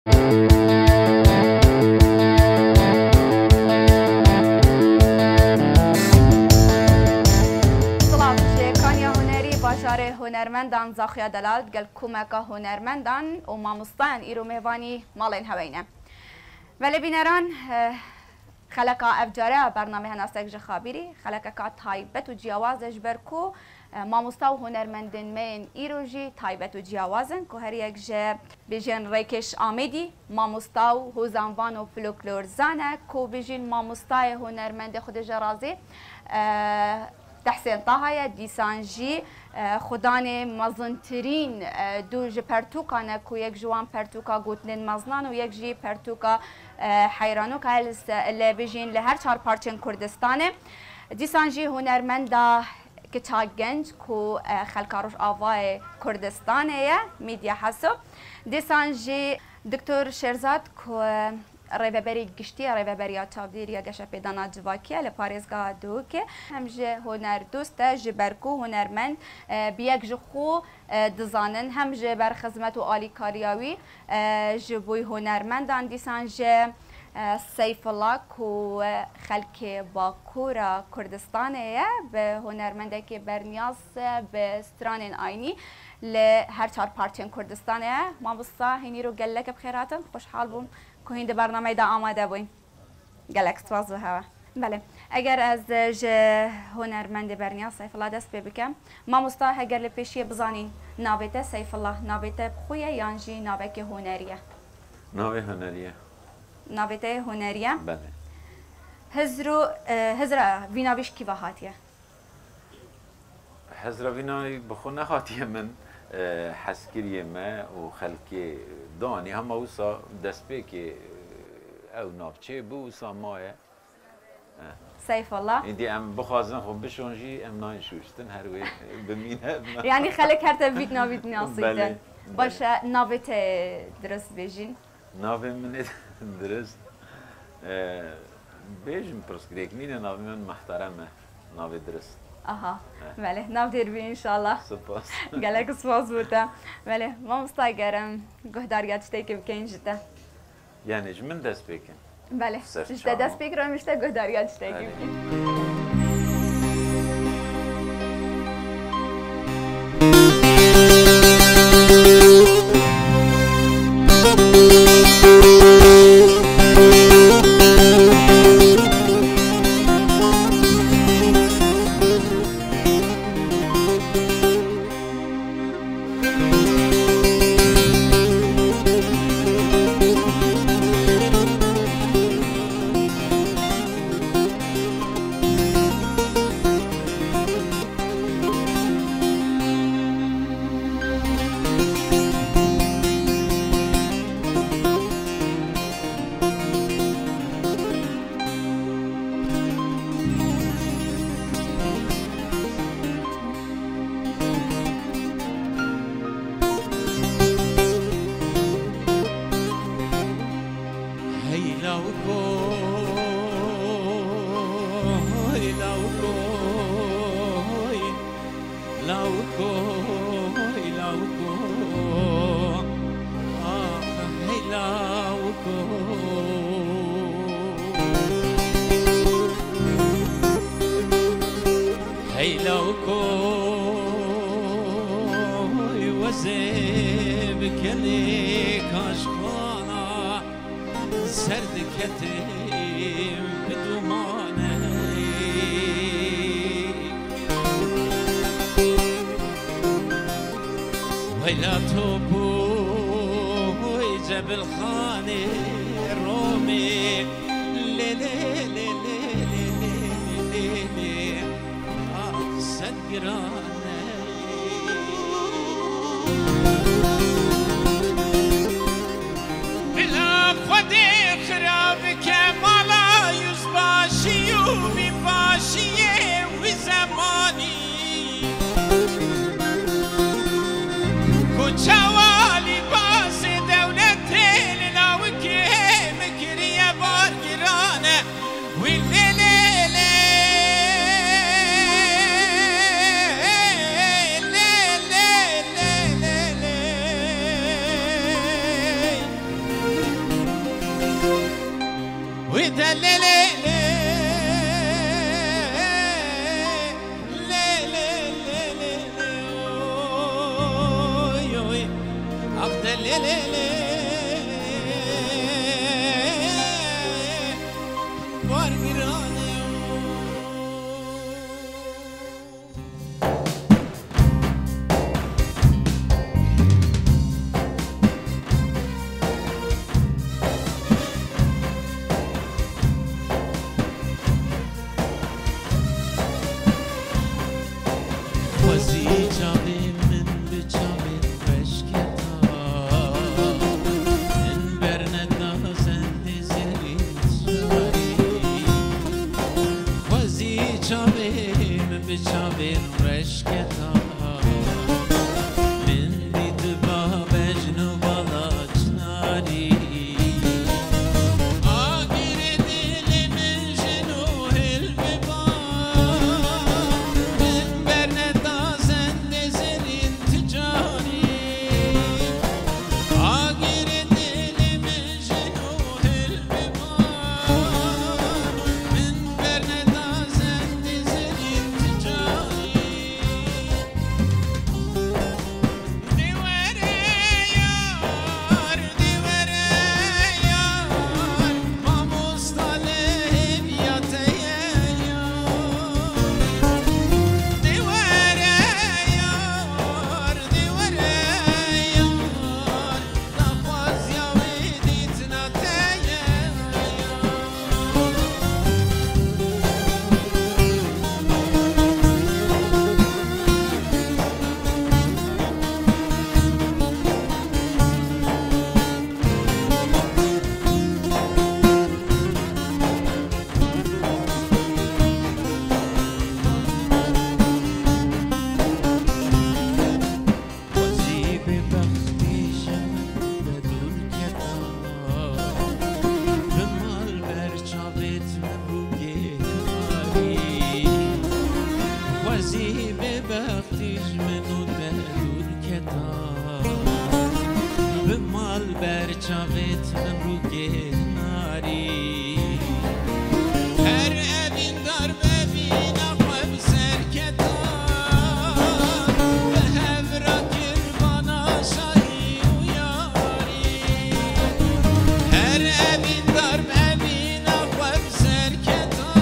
باجار هنرمندان زاخیا دلال گل کومکا هنرمندان و مامستان ایرو مهوانی مالین هوینه ولی بینران خلقا افجاره برنامه هنستک جخابیری خلقا کا تایبت و جیاوازش برکو مامستا و هنرمندن من ایروجی تایبت و جیاوازن که هر یک جه بیجن ریکش آمیدی مامستا و هوزانوان و فلوکلور زانه که بیجن مامستای هنرمند خود جرازی تحسین طاهیه دیسانجی خدان مزنترین دو جه پرتوکانه که یک جوان پرتوکا گوتنین مزنان و یک جی پرتوکا حیرانو که هل بیجین لهر چهار پارچن کردستانه دیسانجی هنرمنده که تا گنج که خلکاروش آوای کردستانه میدیا حسب دیسانجی دکتر شیرزاد که ریوبری گشتی ریوبری چاودیری گشه پیدانا جواکیه لپاریزگاه دو که همجه هنر دوست جبرکو هنرمند بیک جخو دزانن همجه بر خدمت و آلی کاریاوی جبوی هنرمندان دیسان جه سیف الله که خلک باکورا کردستانه به هنرمنده که برنیاز به ستران آینی لهر چهار پارچن کردستانه ما بسا هینی رو گلک بخیراتن خوشحال بوم که هنده برنامه دا آماده بوین گلک سواز و هوا بله اگر از هنرمند برنیاز سیف الله دست بکم ما مستا اگر لپیشی بزانی نابته سیف الله نابته بخویه یانجی نابک هنریه نابه هنریه نابته هنریه بله هزرا ویناویش کی وهاتیه هزرا وینای بخو نخاتیه من حسکریه ما و خلکی دانی هم اوسا دست به که او نابچه بو اوسا مایه سیف الله ایدی ام بخوازن خب بشونجی ام ناین شوشتن هر وی بمینه یعنی خلک هر تبیت نابید ناسیدن بله باشه نابت درست بیجین نابه من درست بیجم پرسکریک مینه نابه من محترمه نابه درست آها بله ناب دیر بی انشالله سپاس گلک سپاس بوده بله ما مستاگرم گهداریات شتی که بکن جده یعنی من دست بکن بله جده دست بکرم اشته گهداریات شتی که بکن ناویت من رو گهناری هر اوین دار ببین اقوام سرکتا به هفرا کربانا شایی و یاری هر اوین دار ببین اقوام سرکتا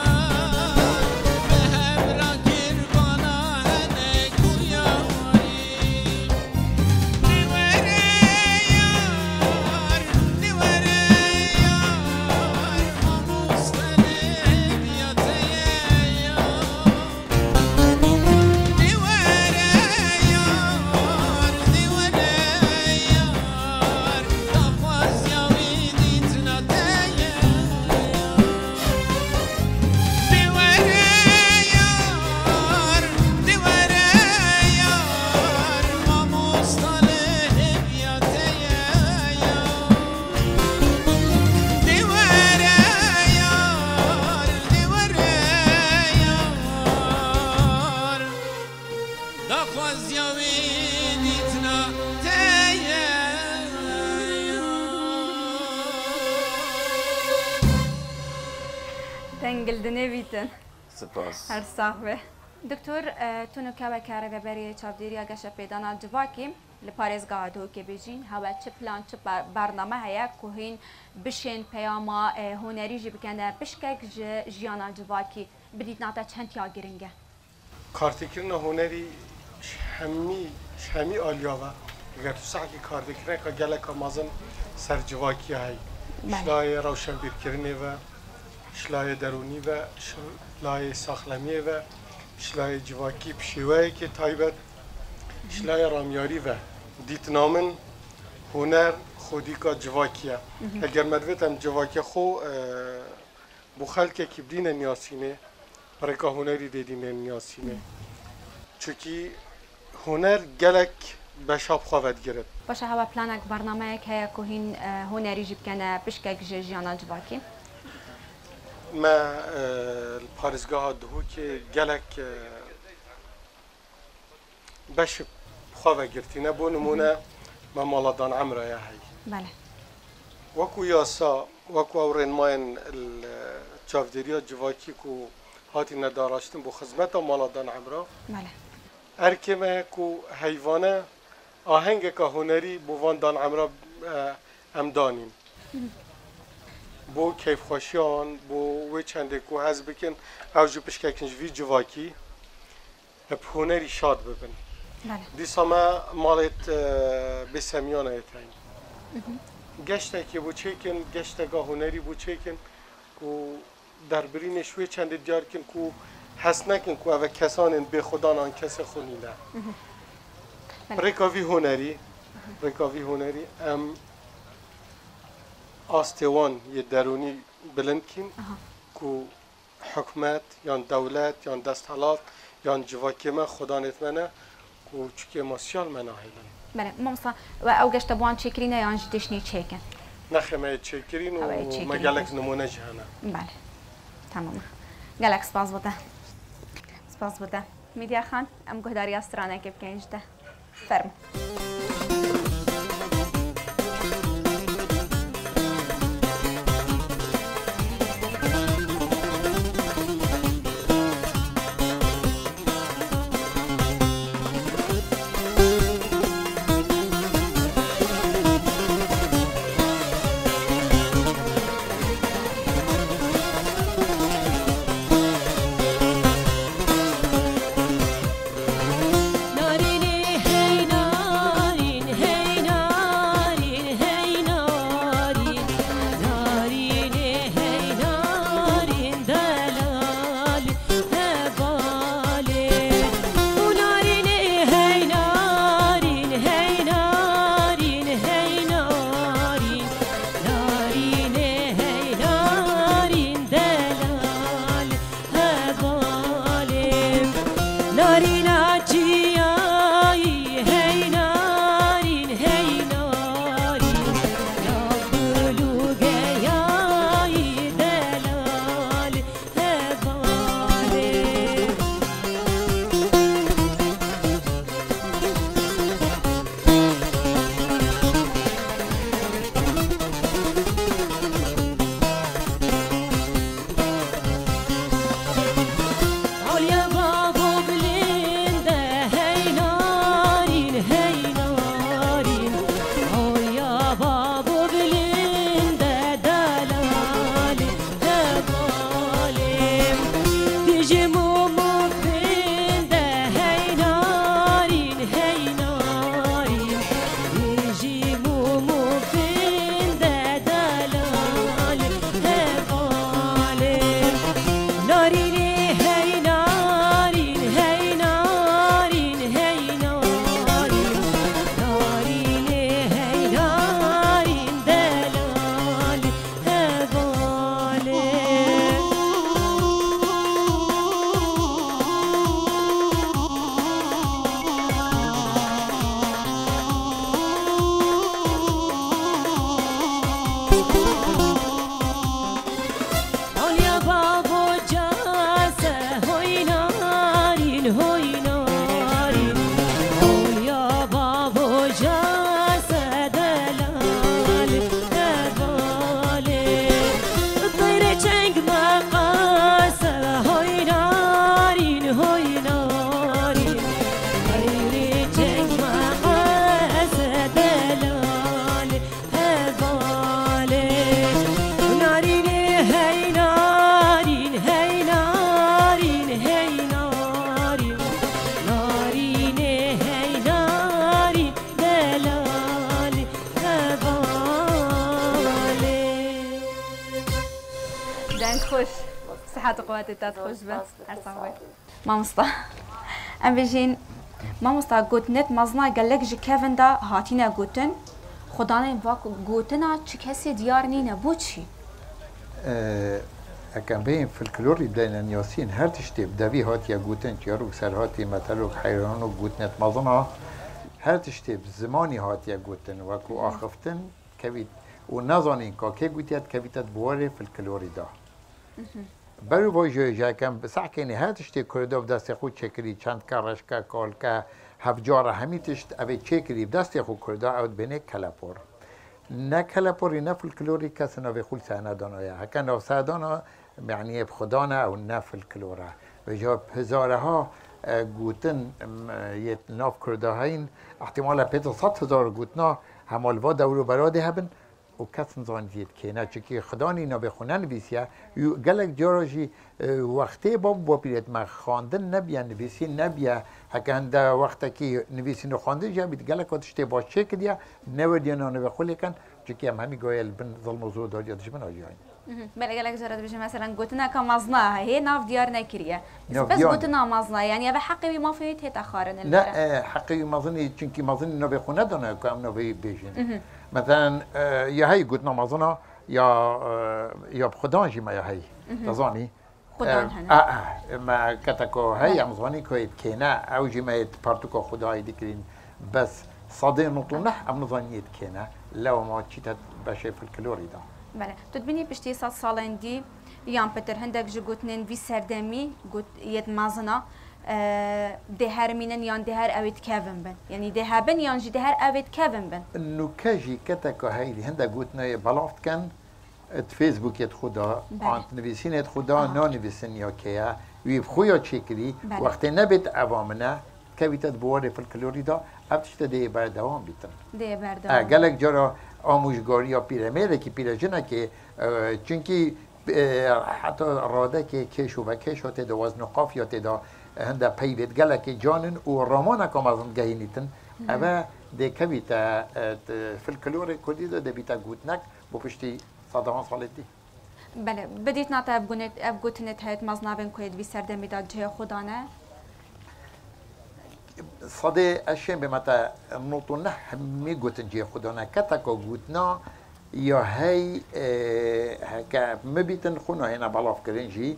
به هفرا کربانا هنک و یاری تنقلدني بيتن سپاس هر صاحبه دكتور تونو كابا كاره بري چاوديريا گشه پیدانا جواكي لپاريزگاه دو که بيجين هوا چه پلان چه برنامه هيا كوهين بشين پیاما هنري جي بکنده بشكك جيانا جواكي بديت ناتا چند یا گرنگه کارتکرین هنری همی آلیاوه اگر تو سعی کارتکرین که گله مازن سر جواکی های شلای روشن بیرکرینی و شلای درونی و شلای ساخلمی و شلای جواکی پشیوه که تایبت شلای رامیاری و دیتنامن هنر خودی که جواکیه اگر مدویت هم جواکی خو بخل که کبدین نیاسینه برای که هنری دیدین نیاسینه چونکی هنر گلک به شاب خواهد گرد باشه هوا پلانک برنامه که هيا كوهين هنري جي بکنده بشكك جيانا جواكي ما پارێزگاها دهو که گلک بش خواه گرتینه بو نمونه ما مالادان عمره هی بله وکو یاسا وکو اورین ماین چافدریا جواکی کو هاتی نداراشتن بو خدمت مالادان عمره بله ارکمه کو حیوانه آهنگ که هنری بو وان دان عمره امدانیم بو کیف خوشیان بو وی چنده کو هز بکن او جو پشککنج وی جواکی اب هنری شاد ببن بله دیسا ما مالت بسمیان ایتاین گشته که بو چیکن گشته گاه هنری بو چیکن کو در برینش وی چنده دیار کن کو حس نکن کو او کسان به خدا نان کس خونینه رکاوی هنری ام آستوان یه درونی بلند کن که حکمت یا دولت یا دستحالات یا جواکیمه خدا نتمنه که چوکی ماسیال منه هیلن بله مامسا و او گشت بوان چکرینه یا انج دشنی چکن نخمه چکرین و مگلک نمونه جهنه بله تمام گلک سپاس بوده میدیا خان ام گهداری استرانه که بکنجده فرم نارینی هینا دنگ خوش صحت و قوت تات خوش به هر سال مامستا ام بيجين مامستا گوتنت مزنا گلک جی کیون دا هاتینا گوتن خدا نه واک گوتنا چه کسی دیار نینه بو چی اكن بين في الكلوري بدينا نياسين هر تشتي بدوي هات يا جوتن يارو سر هاتي مثلا حيران وجوتنت مظنها هر تشتي زماني هات يا جوتن وكو اخفتن كبيت ونظنين كي جوتيات كبيتات بوري في الكلوري ده برو باجو جا كم بسع كيني هر تشتي كردو بدست خود شكري چند كارش کا كول کا هفجار همي تشت ابي شكري بدست خود كردو اود بينه كلاپور نه کلاپوری نه فی الکلوری کسی نوی خول سهنه دانایا هکن نو سهدانا معنی بخدانه او نه فی الکلوره و جا هزاره ها گوتن یه ناف کرده هاین احتمالا پیتا 100,000 گوتنا همالوا دورو براده هبن و کس نزانید که نه چکی خدانی نو بخونه نویسیه گلک جاراجی وقتی با پیرت ما خواندن نبیه نویسی نبیه هکن دا وقتا که نویسی نو خوانده جا بید گلک آتشتی با چه کدیا نودیانا نو بخولی کن چکی هم همی گویل بن ظلم و زور داریاتش من آجیاین بله گلک جارد بشه مثلا گوتنا که مزنا هی ناف دیار نکریه بس گوتنا مزنا یعنی به حقی ما فیت هت اخارن نه حقی مزنی چونکی مزنی نو بخونه دانه که هم نو بیشین مثلا یا هی گوتنا مزنا یا بخدان جی ما یا هی تزانی خدان هنه ما کتکو هی هم زانی که کنه او جی ما پارتوکو خدای دیکرین بس صادق نطونه هم نزانیت کنه لو ما چیت بشه فی الکلوری دا بله تو تبینی پشتی 100 سالن دی یان پتر هندک جو گوتنن وی سردمی گوت یت مازنا ده هر مینن یان ده هر اوید کیون بن یعنی ده هبن یان جی ده هر اوید کیون بن نوکجی کتکو هیلی هندک گوتنای بلافت کن ات فیسبوک ات خدا آنت نویسین ات خدا نا نویسین یا کیا وی بخویا چکری وقتی نبید عوامنا كويتات بواري في الكلوري دا ابتشت دي بردوام بيتن دي بردوام قالك جرا آموزگاری یا پیرمیره که پیرجنه که چونکی حتی راده که کشو و کشو تدا وزن قاف یا تدا هنده پیوید گله که جانن و رامانه کم از اون گهینیتن اما ده کویتا فی الکلور کدی ده بیتا گوتنک با پشتی 100 سالت دی بله بدیت ناتا اب گوتنت هایت مزنابن کوید وی سردمی دا جه خدانه صدي أشياء بمتى نطنح ميجوتن جي خدانا كتاكو جوتنا يا هاي هكا مبيتن خونا هنا بلاف كرنجي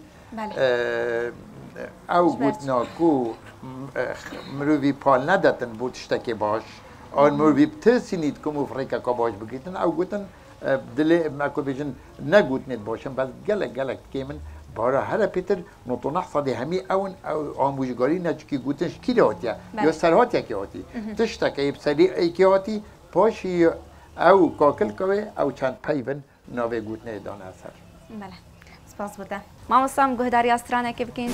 أو جوتنا كو مروي بال ندتن بوتشتكي باش أو مروي بترسينيد كم أفريقيا كباش بقيتن أو جوتن دلي ما كو بيجن نجوتنيد باشن بس جلك كيمن بارا هر پیتر نطنح صدی همی اون آموزگاری نچکی گوتنش کی دهاتیه یا سرهاتیه کی هاتی تشتک ایب سری ای کی هاتی پاشی او کاکل کوه او چند پیون ناوه گوتنه دانه اثر بله سپاس بوده ما مستم گهداری استرانه که بکین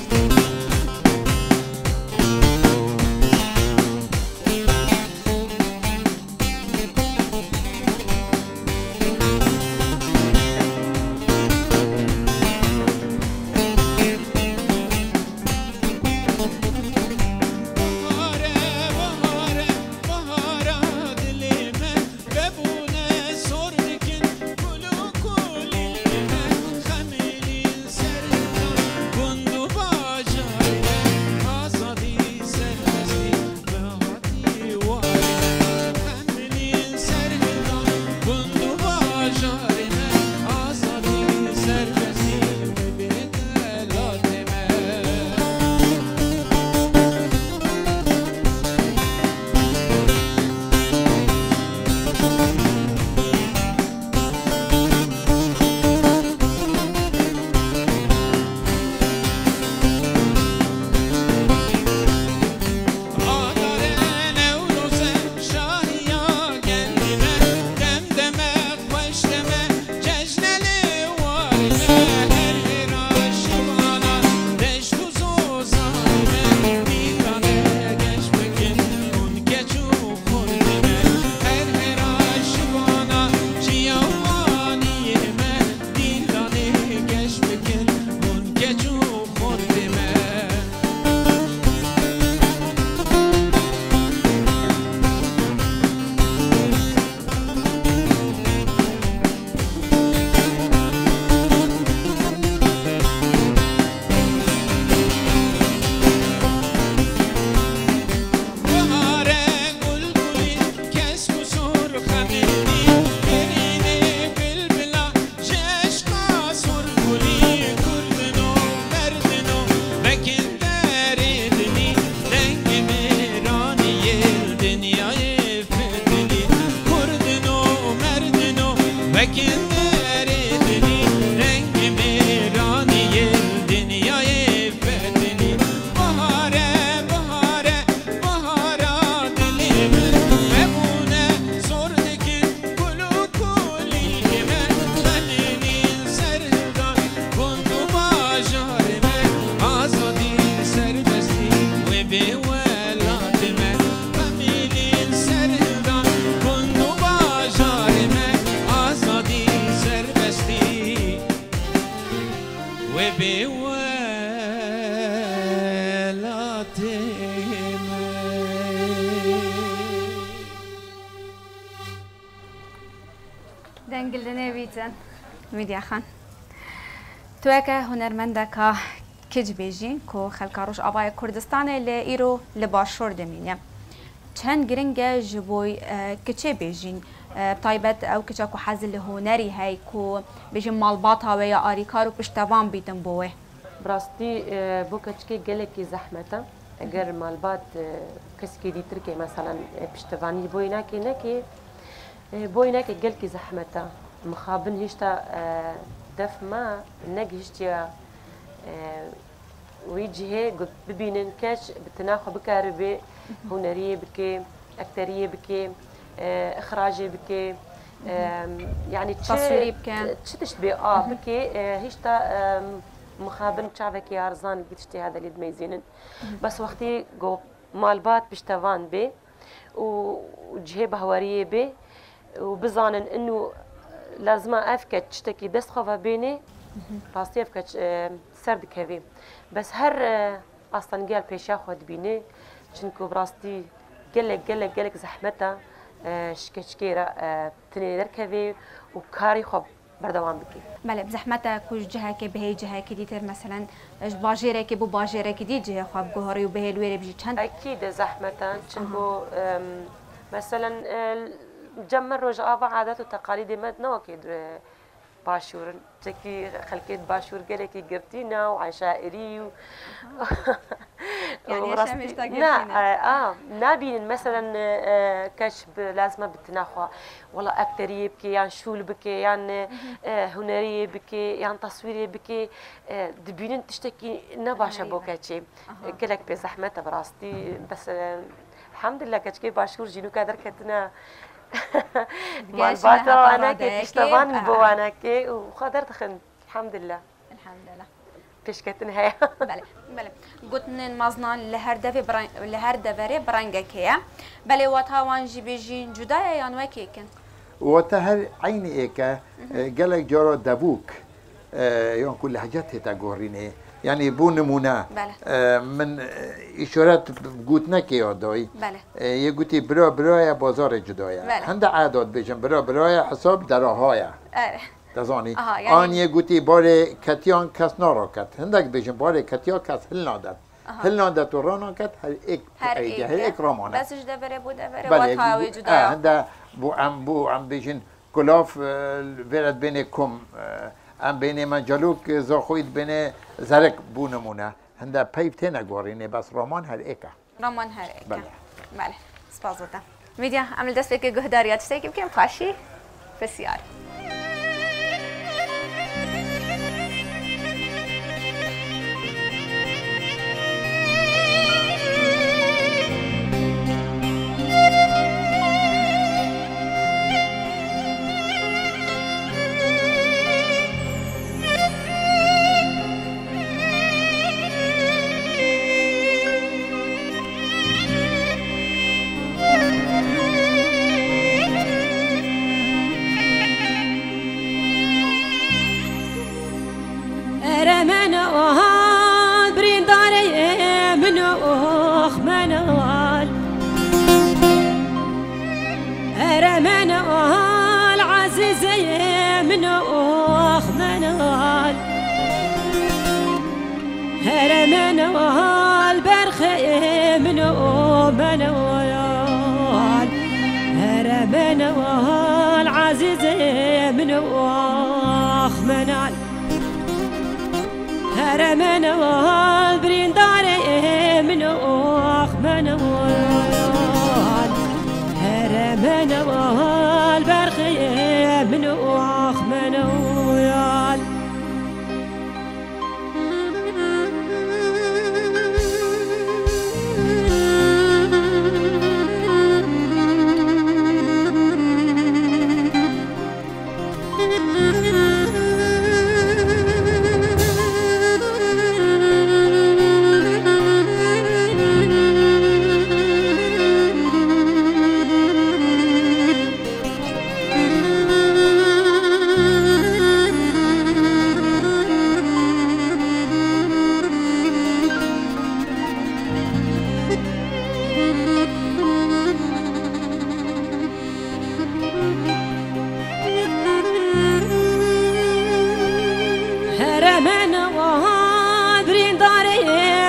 دمدمه خوش دمه دنیا بیتن میدیا خان تو که هنرمندکا کج بیجین کو خلکاروش آبای کردستان ایرو لباشور دمینه چند گرنگ جبوی کچه بیجین طایبت او کچه کو حزل هنری های کو بیجین مالبات ها و یا آریکارو پشتوان بیتن بوه براستی بو کچکی گله کی زحمته اگر مالبات کسی که دیتر که مثلا پشتوانی بوی نکی بوی نکی گل کی زحمته مخابن هیشتا دف ما نگهشتیا ويجي قد ببينن كاش بتناخو بكاربي هنريه بكي اكتريه بكي اخراجي بكي يعني تصويري بكي تشتبه بكي هيشتا مخابن شعبك يا ارزان بتشتي هذا اللي دميزينن بس وقتي جو مالبات بشتوان بي وجهه بهوريه بي وبظانن انه لازم افكت تشتكي دست خوفا بيني راستي افكت سرد كذي بس هر اصلا قال بيشا خود بيني چنكو براستي قلك زحمتها شكشكيرة تنيدر كذي وكاري خب بردوام بكي بله بزحمتها كوش جهة كي بهي جهة كي ديتر مثلا باجيرة كي بو باجيرة كي دي جهة خب جوهري وبهي الويرة بيجي چند اكيد زحمتها چنكو مثلا جمر رجعة عادات وتقاليد مدنا وكيد باشور تكي خلكيت باشور قالك قرتينا وعشائري يعني ايش مشتاقة لا نابين مثلا كشف لازمه بتناخوا والله اكتريه بكي يعني شول بكي يعني هنريه بكي يعني تصويريه بكي دبينن تشتكي نباشا بوكاتشي قالك بزحمتها براستي بس الحمد لله كشكي باشور جينو كادر كتنا مالباتو انا كي تشتغل بو انا كي وقدرت خن الحمد لله تشكت نهاية بله قلتن مزنان لهر دفري برانجا كيا بله واتاوان جيبيجين جدايا يانوا كيكن وتهر عيني ايكا قالك جرى دبوك يوم كل حاجات تقوريني يعني بو نمونه من اشارات قوتنا كي دوي يقولي برا بازار جدايا هند عادات بيجن برا حساب دراهايا تزانی آن يقولي باره كتيان كاس ناراكت هندك بيجن باره كتيا كاس هل نادت ورانا كت هل اك رامانه بس جدا بره بوده بره واتاوي جدايا هند بو عم بيجن كلاف ورد بينكم ام بین من جلوک زاخوید بین زرق بونمونه هنده پیب تنه گوارینه بس رامان هر ایکه بله سپاسوتا میدیا عمل دست بکی گهداریات شتایی که بکیم خاشی بسیار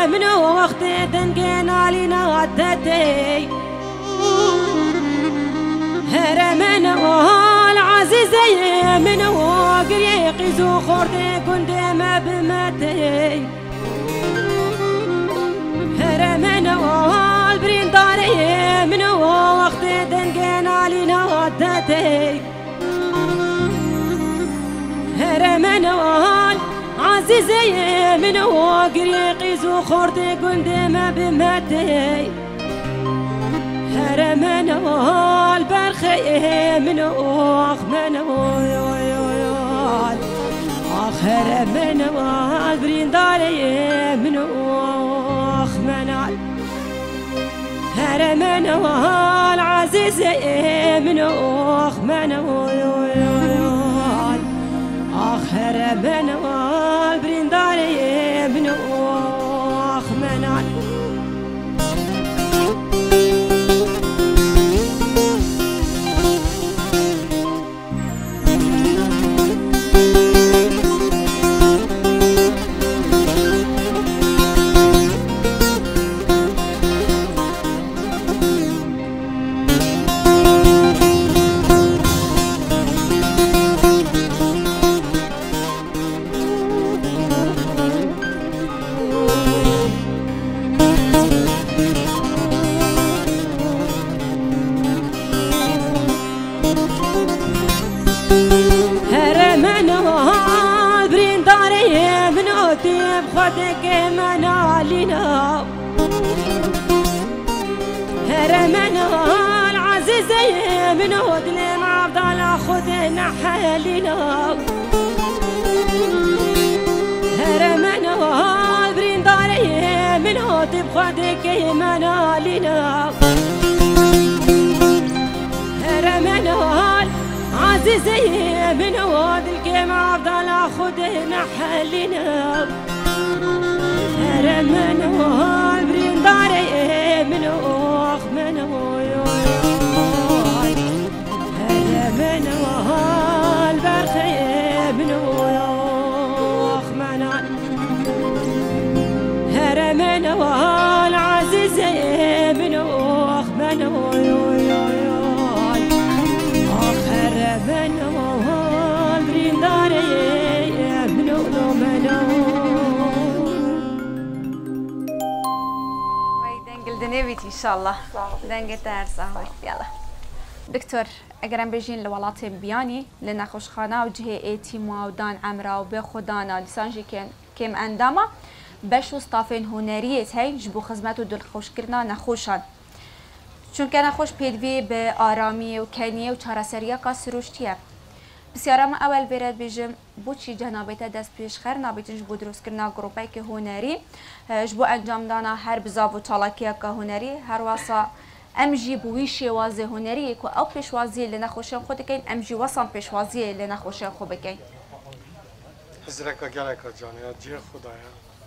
من وقت دنگن علينا عدتي هرمن العزيزي من وقريقي زو خورتي كنت ما بمتي هرمن البرين داري من وقت دنگن علينا عدتي هرمن عزيزي من وقريقي زو خورتي كنت ما بمتي هرمن البرخي من أخمن آخر من البرين داري من أخمن هرمن العزيزي من أخمن آخر من البرين داري من أخمن خدك منالنا هرمنا العزيزي من ودل معبدال خدنا حالنا هرمنا البرين داري من هدب خدك منالنا هرمنا العزيزي من ودل معبدال خدنا حالنا هرمنا البرين داري من أخمنا هرمنا البرخي من أخمنا هرمنا العزيزي من أخمنا هرمنا البرين داري من أخمنا دنيبيت إن شاء الله دنجة ترسا يلا دكتور اگرم بجین لولاتی بیانی لنخوش خانه و جه ایتیما و دان عمرا و بخودانا لسانجی کم انداما بشو استافین هنریت هی جبو خدمت و دلخوش کردن نخوشان چون که نخوش پیدوی به آرامی و کنیه و چارەسەریە کا سروشتیه بسیارم اول برد بجم بو چی جنابیت دست پیش خیر نابیتن جبو دروست کردن گروپی که هنری جبو انجام دانا هر بزاو و چالاکیه که هنری هر واسه امجی بوی شوازه هنری که او پیشوازی لنخوشن خود کن امجی واسم پیشوازی لنخوشن خود بکن حضرت گلک جانه جه خدایا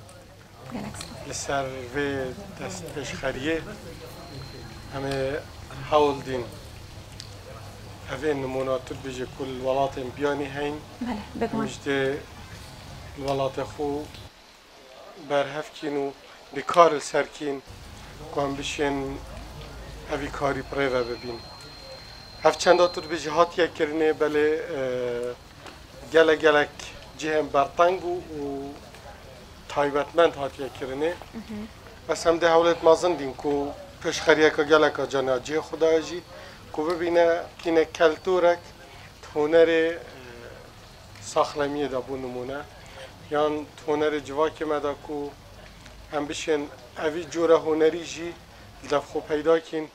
لسر و دست پیش خریه همه حول دین هذه النمونات بيجي كل ولات بياني هين مجد الولات خو برهفكين بكار السركين كون بشين هذه كاري بريفا ببين هف چنداتر بيجي هاتيا كرني بله جلك جهم برطنگو و تايبتمند هاتيا كرني بس هم ده حولت مازن دين كو پیش خریه که جلك جانا جه خدا جي کو ببینه که کلتورک هنر ساخلمی دابو نمونه یان هنر جواکی مدا کو هم بشین اوی جوره هنری جی دفخو پیدا کن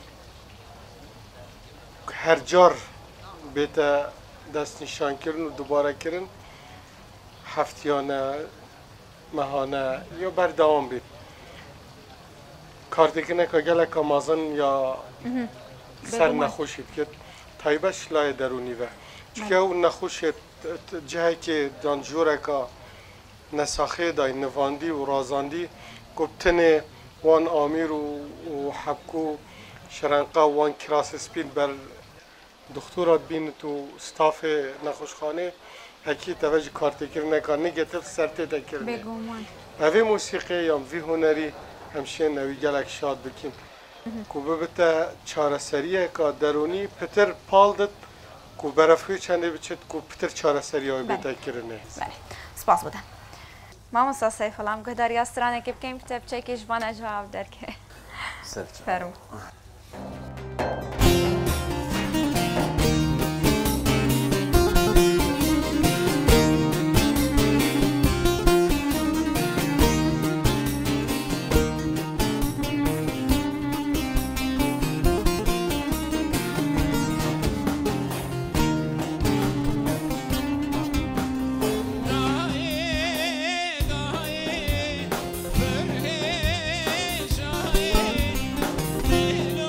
هر جار بیتا دست نشان کردن و دوباره کردن هفتیانه ماهانه یا بردوام بید کار دیگه که گلک مازن یا سر نخوشید که تایبش لای درونی و چون اون نخوشید جایی که دانجوره که نساخه دای نواندی و رازاندی گفتن وان آمیر و حبکو شرنقا وان کراس سپین بر دکترات بین تو استاف نخوشخانه اکی توجه کارتکر نکانه گتل سرته دکرنه بگومان اوی موسیقی یا وی هنری همشه نوی گلک شاد بکیم کو ببته چاره سریه که درونی پتر پالدت کو برفوی چنده بچید کو پتر چاره سریه های بیتا کرنه بله سپاس بودم مامۆستا سەیفەڵام گۆداری ئاسترانێکی بکەین کتێبچێکی ژبانە جواب دەرکێ فەرموو Hello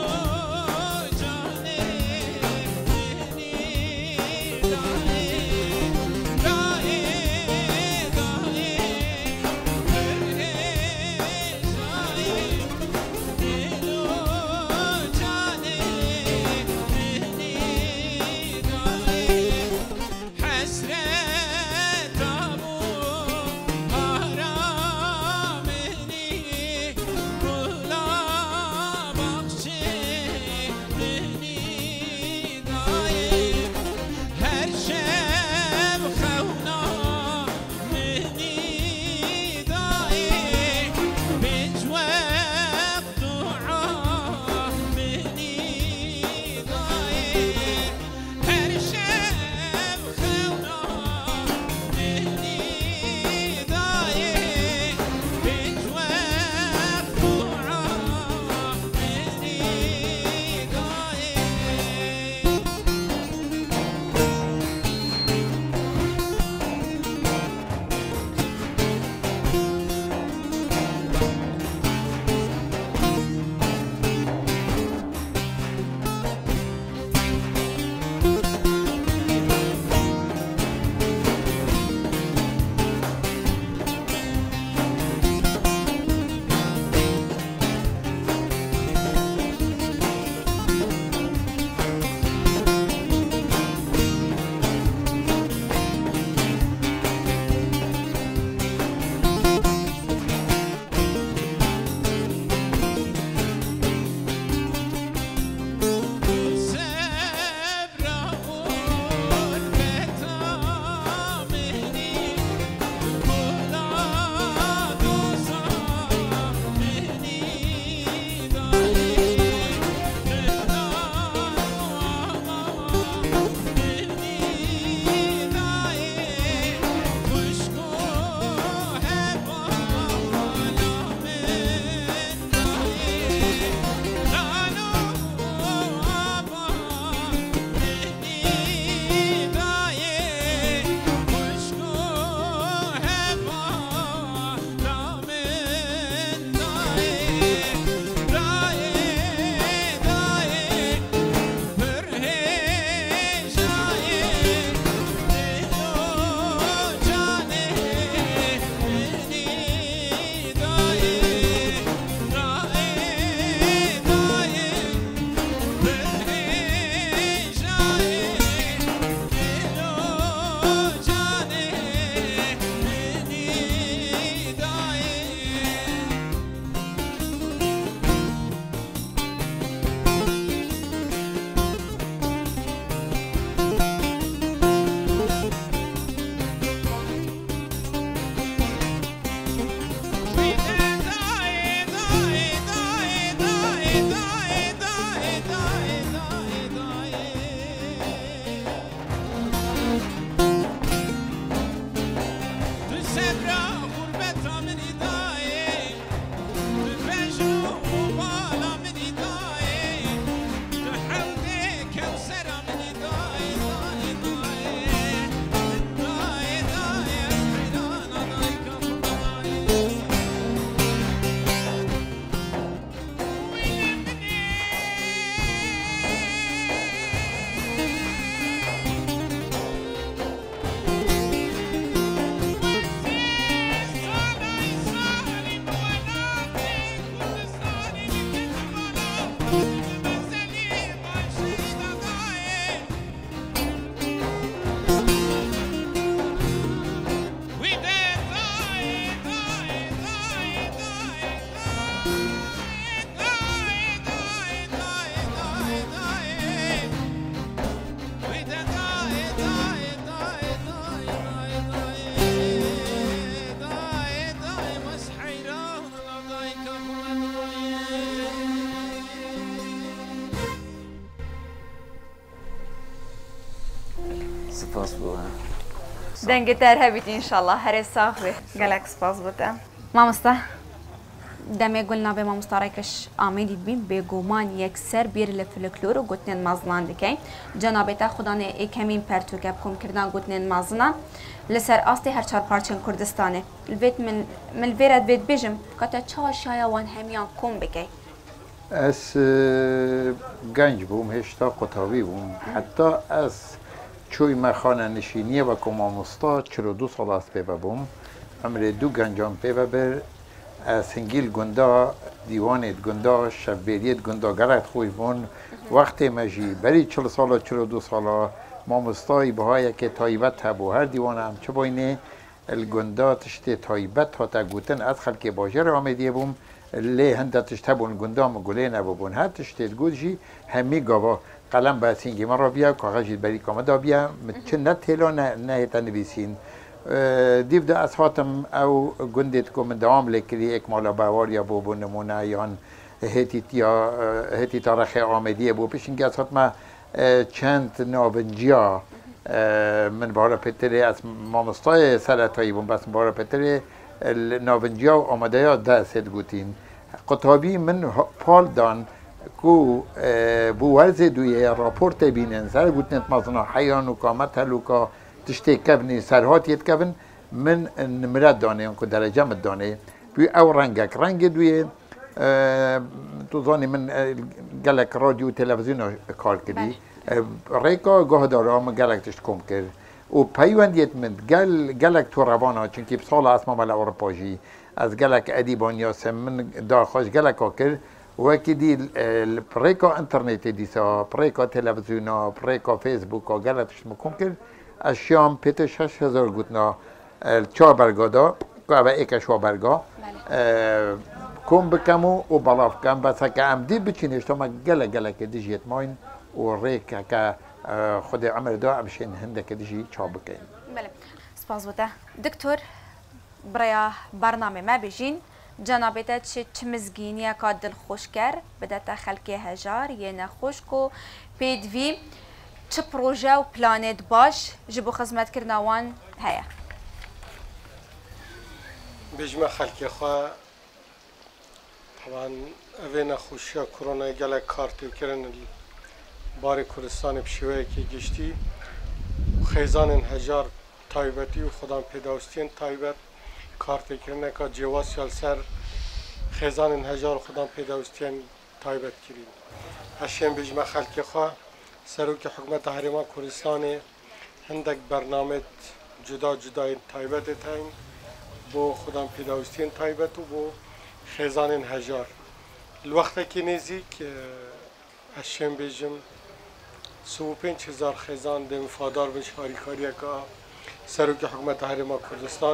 دنگ تر هبید انشالله هر ساخه گلک سپاس بوده مامستا دمه گلنا به مامستا رایکش آمیدی بین به گومان یک سر بیر لفلکلور و گوتنین مازنان دکی جنابتا خدانه ای کمین پرتوکب کم کردن گوتنین مازنان لسر آستی هر چار پارچن کردستانه الویت من ویرد وید بیجم کتا چه شایا وان همیان کم بکی از گنج بوم هشتا قطاوی بوم حتی از چوی مخانه نشینیه و کمامستا 42 سال است پیبه بوم امر دو گنجان پیبه بر سنگیل گندا دیوانت گندا شبیریت گندا گرد خوی بون وقتی مجی بری 40 سالا 42 سالا مامستای بهایی که تایبت هبو هر دیوان هم چه باینه الگندا تشت تایبت ها تا گوتن از خلق باجر آمدیه بوم لی هنده تشت هبون گندا مگوله نبو بون هر تشت گود جی همی گاوا قلم با سینگی من را بیا کاغجید بری کامدا بیا چه نتیلا نه تنویسین دیو ده از هاتم او گندت کو من دوام لکری اکمالا باوریا بو بو نمونه یان هتی تاریخ آمدیه بو پیشنگی از هاتم چند نابنجیا من بارا پتری از مامستای سرطایی بون بس بارا پتری نابنجیا و آمده یا ده سید گوتین قطابی من پال دان کو بو ورز دوی راپورت بینن سر گوتنت مازنا حیان و کامت هلوکا تشتی کبنی سرهاتیت کبن من نمرد دانه اون که درجه مد دانه بی او رنگ دوی تو زانی من گلک رادیو و تلویزیون کار کردی ریکا گاه دارم گلک تشت کم کرد و پیوندیت من گلک تو روانا چونکه بسال اسما مال اروپاجی از گلک ادیبانیاسم من داخل گلک ها کرد وکی دی پریکا انترنت دیسا پریکا تلویزیونا پریکا فیسبوکا گلک تشت مکم کرد از شام پیت 6000 گوتنا 4 برگادا که اوه ایکش و برگا کم بکمو و بلاف کم بس که عمدی بچینش تا ما گله که دیجیت ماین و ریک که خود عمر دا بشین هنده که دیجی چا بکین بله سپاس بوده دکتور برای برنامه ما بجین جنابیت چه مزگینی که دل خوش کر بده تا خلقی هجار یه نخوش کو پیدوی چه پروژه و پلانت باش جبو خدمت کردنوان هیا بجمع خلقی خواه طبعا اوه نخوشی کرونا گلک کارتیو کرن بار کردستان بشوه که گشتی خیزان هجار تایبتی و خودم پیداوستین تایبت کارتیو کرن که جواز سر خیزان هجار خودم پیداوستین تایبت کرین اشیم بجمع خلقی خواه سروک حکومت حرمان کردستان هندک برنامه جدا تایبت تاین بو خودم پیداوستین تایبت و بو خیزان هجار الوقت که نزدیک اشیم بیجم 35,000 خیزان ده مفادار بش هاریکاری که سروک حکومت حرمان کردستان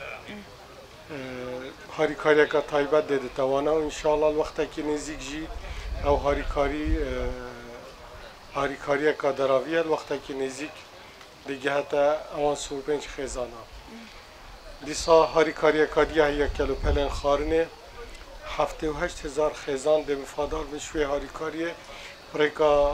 هاریکاری که تایبت ده توانا و انشالله الوقت که نزدیک جی او هاریکاری که دراویه الوقت که نزدیک دیگه حتی اوان 35 خیزان ها دیسا هاریکاری که دیگه یک کلو پلن خارنه 78,000 خیزان ده مفادار بشوی هاریکاریه پریکا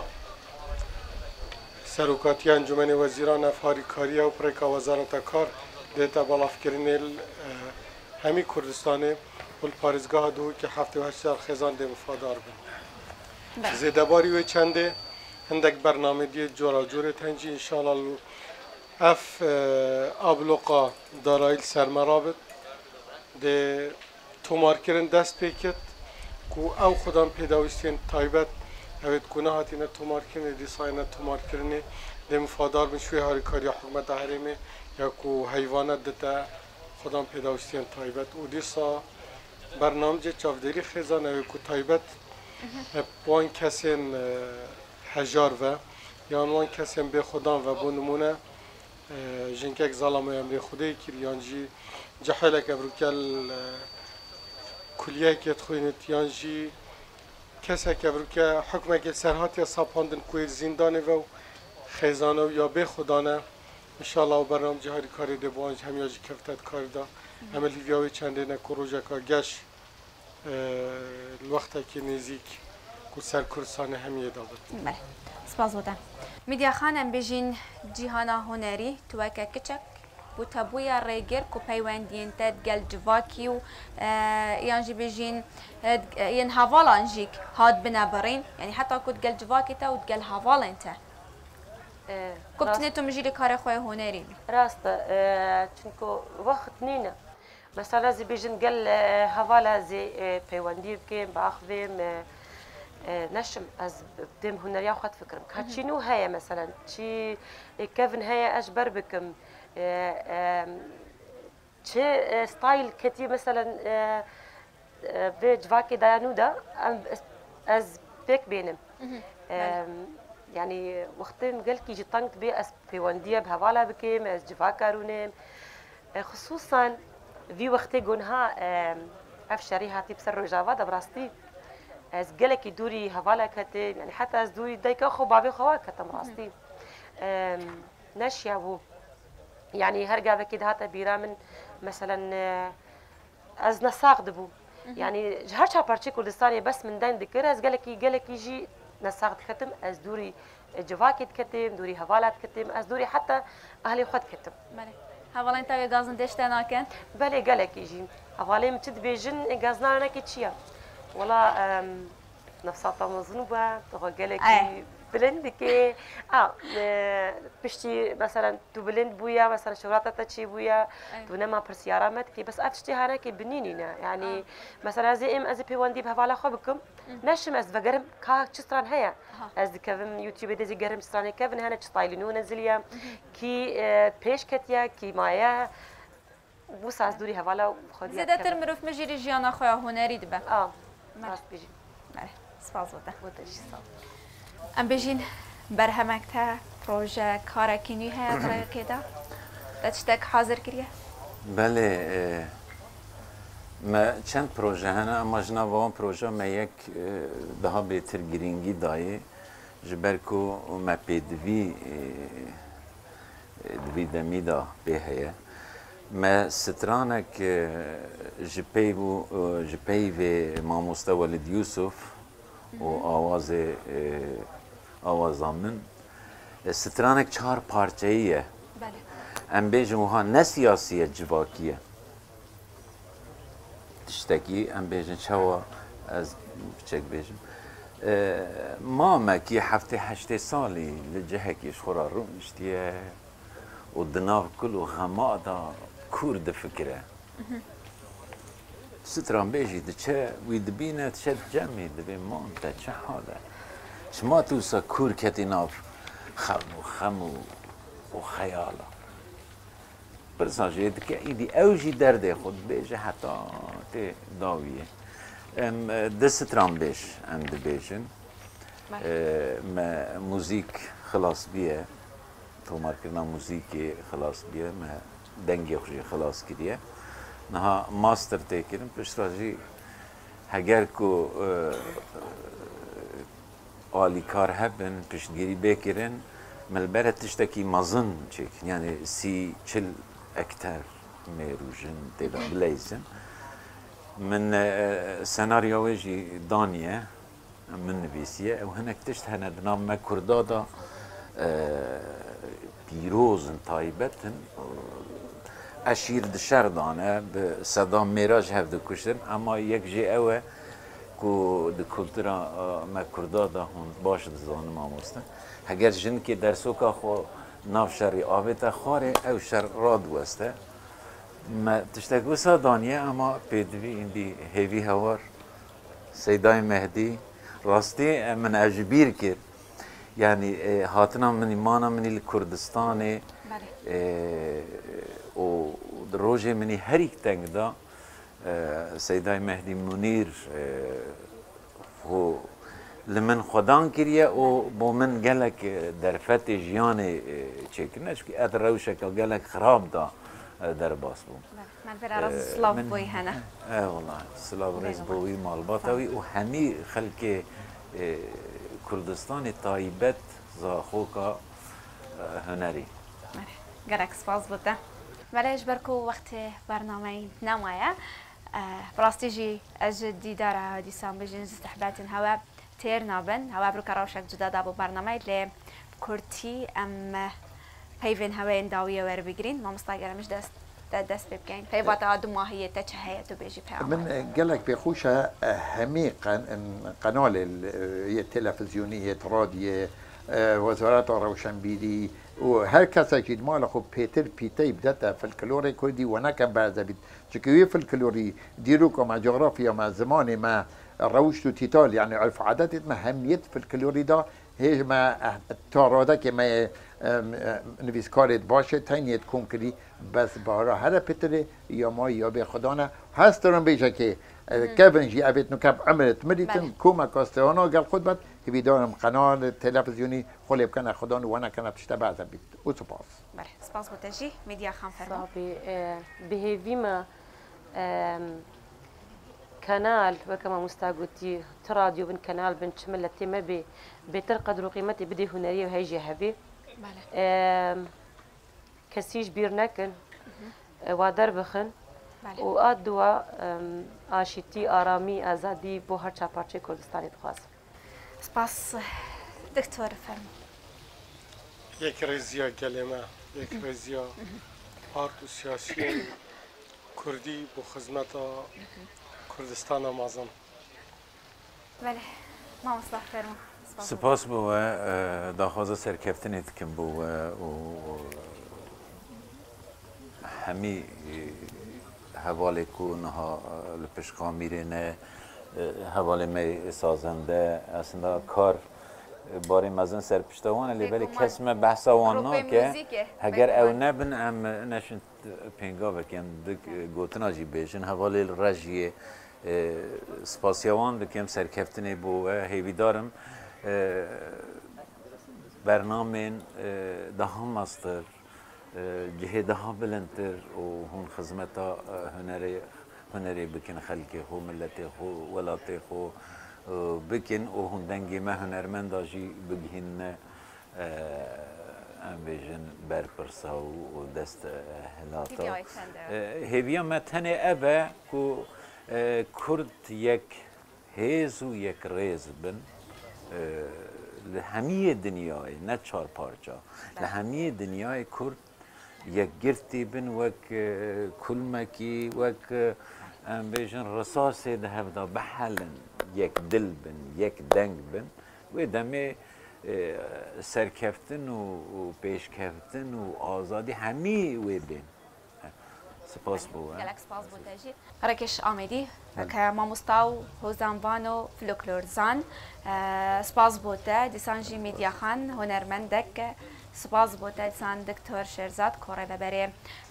سروکاتی انجمن وزیران اف هاریکاریه و پریکا وزارت کار دیتا بالاف کرنه همی کردستانه و پارزگاه دو که 78,000 خیزان ده مفادار بین زیده باری و چنده هندک برنامه دی جورا جوره تنجی انشالله اف ابلوقا دارایل سرمرابط ده تومار کرن دست پیکت کو او خودم پیداوستین تایبت اوید کنه هاتینه تومار کرنه دی ساینه تومار کرنه ده مفادار بشوی هاریکاری حکومت حریمه یا کو حیوانات دتا خودم پیداوستین تایبت و دیسا برنامه جه چافدری خیزان اوید کو تایبت وان کسین هجار و یا وان کسیم به خودم و بونمونه جنکک ظالمه امری خودی کریانجی جحله کبرکل کلیه که تخوینت یانجی کسی کبرکل حکمه که سرهات یا سپاندن کوی زندانه و خیزانه یا به خدانه انشالله و برنامه جهاری کاری ده بانج همیاجی کفتت کاری دا عملی ویاوی چنده نکروجه که گش الوقت که نزیک کو سر کردستان همیه داده بله سپاس بوده میدیا خانم بجین جیهانا هنری تو که کچک بوتابويا ريجر كو بيواندين تد قال جواكي و يانجي بيجين ين هافالا نجيك هاد بنابرين يعني حتى كنت قال جواكي تا وتقال هافالا انت كنت نتو مجيلي كاري خويا هنري راستا چونكو وقت نينا مثلا زي بيجن قال هافالا زي بيواندي بكيم باخذيم نشم از بدم هنريا خد فكرم كاتشينو هيا مثلا شي كيفن هيا اجبر بكم شي ستايل كتي مثلا في جواكي دايانودا از بيك بينم يعني وقتين قال كي جي طنك بي اس بيوانديا بهوالا بكيم از جواكا رونيم خصوصا في وقتي قونها افشاري هاتي بسر رجاوا دبراستي از گلکی دوری حواله کته یعنی حتی از دوری دایکا خو بابی خوا کتم راستی نشیا بو يعني هرجع بكده هاتا بيرا من مثلا از نساق دبو يعني هرشا بارتشي كردستاني بس من دين ذكر از قالك يجي نساق ختم از دوري جواكي كتم دوري هوالات كتم از دوري حتى اهلي خد كتم بله هوالا انت غازن دشتنا كان بله قالك يجي هوالي متد بيجن غازنا انا كتشيا والله نفساتا مزنوبه تقول لك بلندك بشتي مثلا تو بلند بويا مثلا شغلات تشي بويا تو نما برسيارة متكي بس اتشتي هناك بنينينا يعني مثلا زي ام از بي وان دي بهوالا خبكم نشم از بقرم كا تشتران هيا از كيفن يوتيوب دي قرم تشتران كيفن هنا تشتايلينو نزليا كي بيش كتيا كي مايا بوس از دوري هوالا خدي زيادة مروف مجري جيانا خويا هنري دبا راست بيجي سپاس ام بيجين برهمكتا بروجه كارا كيني هي برای كده تشتك حاضر كريه بله ما چند پروژه هنه اما جناب آن پروژه ما یک ده بهتر گرینگی دایه جبرکو ما پیدوی دمی دا بهیه ما سترانك جبي في ماموستا ولد يوسف وآواز من سترانك چهار پارچه‌ایه ام بیجم وها نه سیاسیه جواکیه تشتکی ام بیجم چوا از بچک بیجم ما کی هفته 8 سالی لجهکیش خورا رو نشتیه و دناف كله غماضة كورد فكرة ستران بيجي دشة ويدبينا تشد جمي دبي مونتا تش حاله شما توسا كور كتيناف خمو وخياله برساجي دك ايدي اوجي درد خود بيجي حتى تي داويه ام دستران بيش عند بيجن ما موزيك خلاص بيه تومار كرنا موسيقى خلاص بيه ما دنگي خوشي خلاص كريه نها ماستر تيكرن بشراجي هگر كو آلي كار هبن پشتگیری بكرن ملبرة تشتكي مظن چك يعني سي چل اكتر ميروجن تيلا بليزن من سيناريو ويجي دانية من نبيسية وهناك تشت هنا دنام ما كردادا پیروزن تایبتن اشیر دشر دانه به صدام میراج هفته کشتن اما یک جه اوه که د کلتورا ما کردا دا هون باش دزان ما مستن هگر جن که در سوکا خو ناف شری آبتا خاره او شر راد وسته ما تشتگو دانیه اما پیدوی این دی هیوی هوار سیدای مهدی راستی من اجبیر کرد يعني هاتنا من إيمانا من الكردستان ودروجة من هريك تنقدا سيداي مهدي منير هو لمن خدان كريا و من قالك درفت جياني تشيكناش كي ادروشك قالك خراب دا درباس بو من في راس سلاف بوي هنا والله سلاف رز بوي مال باطوي وهمي خلك كردستان تایبت زاخوكا هنري گرک سپاس بوده ولیش برکو وقت برنامه نمایه براستيجي أجدي دارا ديسان بجنس استحباتن هوا تير نابن هوا برو كراوشك جدا دابو برنامه اللي كورتي أم هیوین هوای داویه ور بگیرین ما مستاجر مش دست ببکین هی باتا دو ماهیه تچهیه تو بیجی پیام من قالك بخوشها همي قناه التلفزيونية راديو وزارات روشنبيلي وهر كسا جد مال خو بيتر بيتي بدأت فلكلوري كردي وناك بعد بيت شكوية فلكلوري ديروكا مع جغرافيا مع زمان ما روشتو تيتال يعني عرف عادات ما هميت فلكلوري دا هي ما تارادا که ما نویسکارت باشه تینیت کن کردی بس بارا هر پتره یا ما یا به خدا نه هست دارم بیشه که كافنجي أبيت نكاب عملت مديتن كوما كاستيانو قال خد بات هبي دارم قناة تلفزيوني خلي بكنا خدان وانا كنا بتشتبع زبيت وسباس. بله سپاس بوتجی مدیا خان فرمان. صابي بهيفيما كنال وكما مستعجوتي تراديو بن كنال بن شملة تيمبي بيتر قدر قيمتي بدي هنريه وهيجي هبي. بله. كسيج بيرنكن وادر بخن. و آدوا آشتی آرامی آزادی بو هر چاپارچه کردستانی دخواست. سپاس دکتر فرمان. یک رزیا کلمه، یک رزیا آرت و سیاسی کردی بو خدمت کردستان آمازم. بله ما مصطفی فرمان. سپاس بو داخواز سرکفتنیت کم بو و همی حواله کونها لپشقا میرینه حواله می سازنده اصلا کار باری مزن سرپشتوانه ولی کسم بحثا وانا که اگر او نبن ام نشن پینگا بکن دک گوتنا جی بیشن حواله رجیه سپاسیوان دکم سرکفتنی بو هیوی دارم برنامه دهم مستر جهدها بلندتر و هون خدمتا هنری بکن خلقی خو ملتی خو ولاتی خو بکن و هون دنگی ما هنرمند آجی بگهن ام بیجن برپرسا و دست هلاتا هیویا متنه ابا کو کرد یک هیز و یک ریز بن لهمیه دنیای نه چار پارچا لهمیه دنیای کرد یک گرتی بن وک کلمکی وک ام بیشن رصاصی ده هفته بحلن یک دل بن یک دنگ بن و دمی سرکفتن و پیشکفتن و آزادی همی و بین سپاس بو گلک سپاس بو تاجی رکش آمدی که ما مستاو هوزانوانو فلکلورزان سپاس بو تا دیسانجی میدیا خان هنرمندک سپاس بو تا دیسان دکتر شرزاد کوره ببری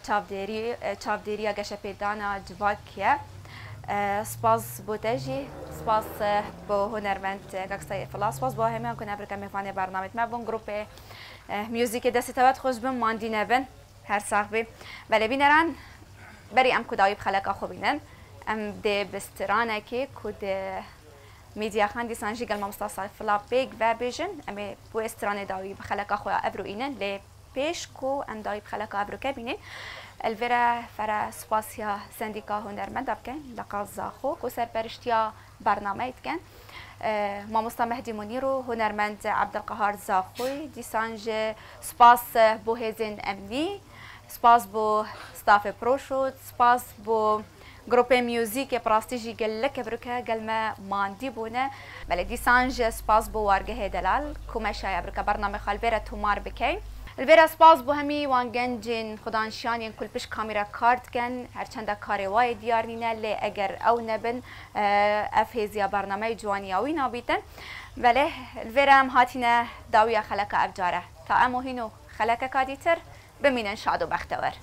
چاودیری گشه پیدانا جواکیه سپاس بو تاجی سپاس بو هنرمند گکسای فلاس سپاس بو همیان کنه برکه میفانی برنامه ما بون گروپ میوزیک دستی توات خوش بم ماندی نبن هر صاحبی ولی بینران بری ام کدایی بخلق خوبینن ام ده بسترانه که کد میدیا خان دیسانجی گل مامستا فلا بیگ و بیجن ام بو استرانه دایی بخلق خویا ابرو اینن لی پیش کو ام دایی بخلق ابرو کبینن الورا فرا سپاسیا سندیکا هنرمند بکن لقاز زاخو کو سرپرشتیا برنامه کن مامستا مهدی منیرو هنرمند عبدالقهار زاخوی دیسانج سپاس بو هزین امنی سپاس بو ستاف پروشود سپاس بو گروپ میوزیک پراستیجی گل کبرکه گل ما ماندی بونه ولی دیسانج سپاس بو وارگه دلال کومشای برکه برنامه خالبره تومار بکی البرا سپاس بو همی وانگنجین خدانشیان کل پیش کامیرا کارت کن هرچند کاری وای دیار نینه لی اگر او نبن افهزیا برنامه جوانی اوی نابیتن ولی البرا هم هاتینه داویا خلق افجاره تا امو هینو خلق کادیتر بمینن شاد و بختور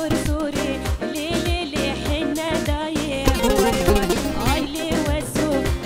I live with